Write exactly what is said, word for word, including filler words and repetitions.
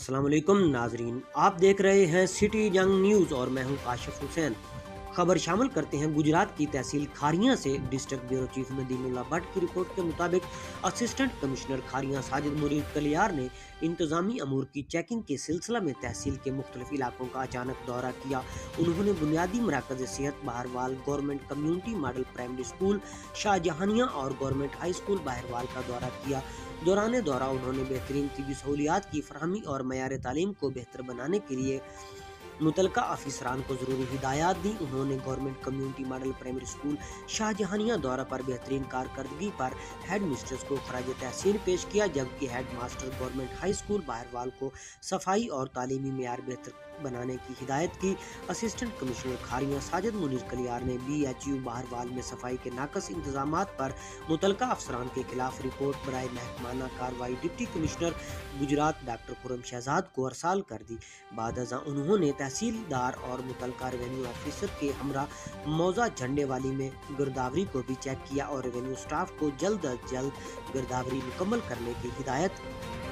अस्सलाम वालेकुम नाजरीन, आप देख रहे हैं सिटी जंग न्यूज़ और मैं हूं काशिफ हुसैन। खबर शामिल करते हैं गुजरात की तहसील खारियां से। District bureau chief Nadeemullah Bhatt की रिपोर्ट के मुताबिक असिस्टेंट कमिश्नर खारियां साजिद मुरीद कलियार ने इंतजामी अमूर की चेकिंग के सिलसिला में तहसील के मुख्तलिफ इलाकों का अचानक दौरा किया। उन्होंने बुनियादी मराकज सेहत Behrwal, government community model primary school Shahjahania और गवर्नमेंट हाई स्कूल बहरवाल का दौरा किया। दौरान दौरा उन्होंने बेहतरीन तिबी सहूलियात की फरहमी और मयार तालीम को बेहतर बनाने के लिए मुतलका अफसरान को ज़रूरी हिदायत दी। उन्होंने government community model primary school Shahjahania दौरा पर बेहतरीन कारकर्दगी पर हेड मिस्ट्रेस को खराज तहसीन पेश किया, जबकि head master government high school Behrwal को सफाई और तालीमी मेयार बेहतर बनाने की हिदायत की। असिस्टेंट कमिश्नर खारियां साजिद मुनीर कलियार ने बी एच यू बहरवाल में सफाई के नाकस इंतजामात पर मुतलका अफसरान के खिलाफ रिपोर्ट बराए महकमाना कार्रवाई deputy commissioner Gujrat doctor Khurram Shahzad को अरसाल कर दी। बाद अज़ां उन्होंने तहसीलदार और मुतलका रेवेन्यू ऑफिसर के हमरा मौजा झंडे वाली में गिरदावरी को भी चेक किया और रेवेन्यू स्टाफ को जल्द अज जल्द गिरदावरी मुकम्मल करने की हिदायत